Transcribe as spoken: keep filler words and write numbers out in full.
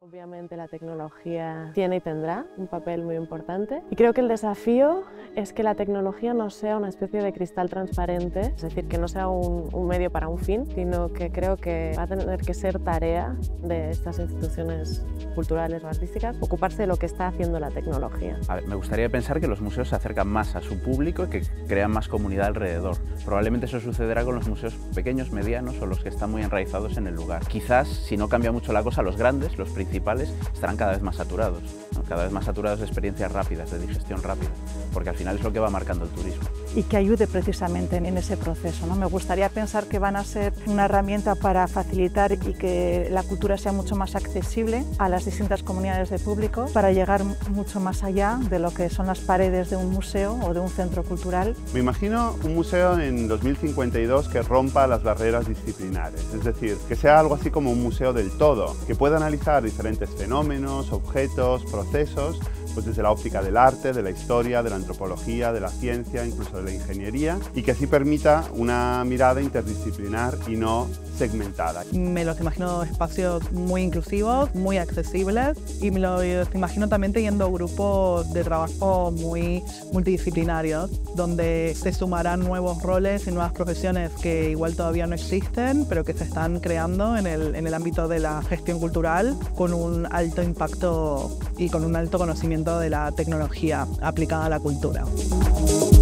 Obviamente la tecnología tiene y tendrá un papel muy importante y creo que el desafío es que la tecnología no sea una especie de cristal transparente, es decir, que no sea un, un medio para un fin, sino que creo que va a tener que ser tarea de estas instituciones culturales o artísticas ocuparse de lo que está haciendo la tecnología. A ver, me gustaría pensar que los museos se acercan más a su público y que crean más comunidad alrededor. Probablemente eso sucederá con los museos pequeños, medianos o los que están muy enraizados en el lugar. Quizás, si no cambia mucho la cosa, los grandes, los principales, estarán cada vez más saturados, ¿no? Cada vez más saturados de experiencias rápidas, de digestión rápida, porque al final es lo que va marcando el turismo. Y que ayude precisamente en ese proceso, ¿no? Me gustaría pensar que van a ser una herramienta para facilitar y que la cultura sea mucho más accesible a las distintas comunidades de público, para llegar mucho más allá de lo que son las paredes de un museo o de un centro cultural. Me imagino un museo en dos mil cincuenta y dos que rompa las barreras disciplinares, es decir, que sea algo así como un museo del todo, que pueda analizar diferentes fenómenos, objetos, procesos, pues desde la óptica del arte, de la historia, de la antropología, de la ciencia, incluso de la ingeniería, y que así permita una mirada interdisciplinar y no segmentada. Me los imagino espacios muy inclusivos, muy accesibles, y me los imagino también teniendo grupos de trabajo muy multidisciplinarios, donde se sumarán nuevos roles y nuevas profesiones que igual todavía no existen, pero que se están creando en el, en el ámbito de la gestión cultural, con un alto impacto y con un alto conocimiento de la tecnología aplicada a la cultura.